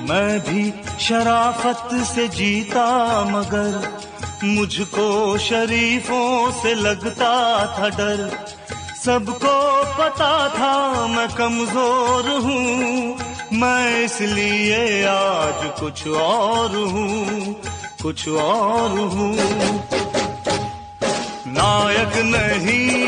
मैं भी शराफत से जीता मगर मुझको शरीफों से लगता था डर। सबको पता था मैं कमजोर हूँ, मैं इसलिए आज कुछ और हूँ, कुछ और हूँ। नायक नहीं